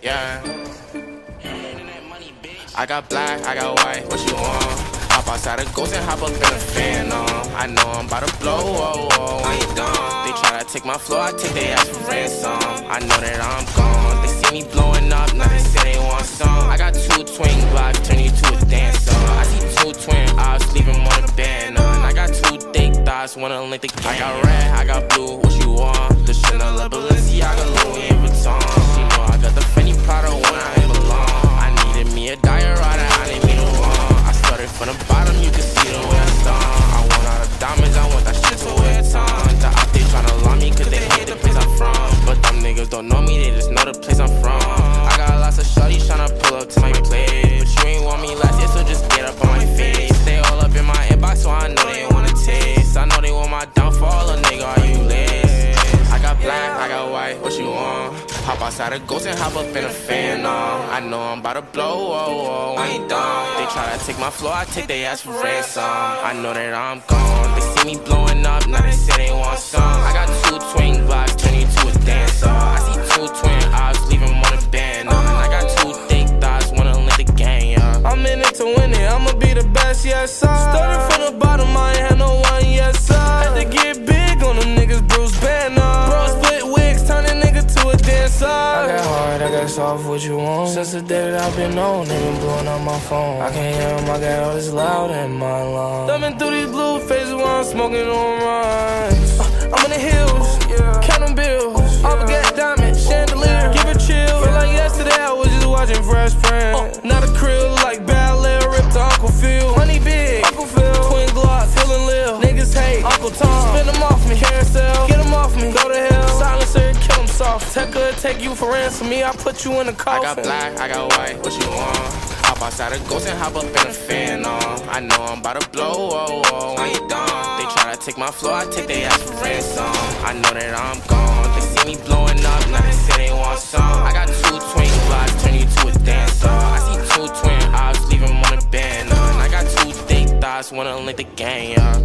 yeah. I got black, I got white, what you want? Hop outside a ghost and hop up in a fan, I know I'm about to blow, oh, oh, I ain't done. They try to take my flow, I take their ass for ransom. I know that I'm gone, they see me blowing up, now they say they want some. I got 2 twin blocks, turn you to a dancer. I see 2 twin eyes, leave them on the banner. And I got 2 thick thighs, wanna link the game. I got red, I got blue, what you want? The Chanel, Balenciaga, Louis Vuitton. She know I got the Fendi Prada when I ain't belong. I needed me a diet rider, I didn't mean to run. I started from the bottom, you can see the way I start. I want all the diamonds, I want that shit to wear time. The out they tryna lie me, cause they hate the place I'm from. But them niggas don't know me, they just know the place I'm from. I got lots of shorties tryna pull up to my place, but you ain't want me last year, so just get up on my face. They all up in my inbox, so I know they wanna taste. I know they want my downfall, a nigga, are you lit? I got black, I got white, what you want? Hop outside a ghost and hop up in a fan, I know I'm about to blow, oh, oh, I ain't done. They try to take my flow, I take their ass for ransom. I know that I'm gone, they see me blowing up, now they say they want some. I got 2 twin blocks, turn you to a dancer. I see 2 twin eyes, leave them on the banner. And I got 2 thick thighs, wanna link the gang, yeah. I'm in it to win it, I'ma be the best, yes sir. Started from the bottom, I ain't had no one, yes sir. Had to get big on them niggas, Bruce Banner. Bro, split wigs, turn a nigga to a dancer. I got hard, I got soft, what you want? Since the day that I've been on, they been blowing up my phone. I can't hear them, I got all this loud in my lungs. Thumbing through these blue faces while I'm smoking on runs. I'm in the hills, counting bills. All got diamonds, chandelier, give it chill. Feel like yesterday I was just watching Fresh Prince. Not a crib like ballet, ripped to Uncle Phil. Money big, Uncle Phil, twin Glock, feeling live. Niggas hate, Uncle Tom, spin them off me. Carousel, get them off me, go to hell. Silencer, kill them soft. Tucker, take you for ransom, me, I put you in the coffin. I got black, I got white, what you want? Hop outside a ghost and hop up in a fan, I know I'm about to blow, oh, oh, I ain't done. They try to take my flow, I take their ass for ransom. I know that I'm gone, they see me blowing up, now they say they want some. I got 2 twin blocks, turn you to a dancer. I see 2 twin eyes, leave them on the banner. And I got 2 thick thighs, wanna link the gang, yeah.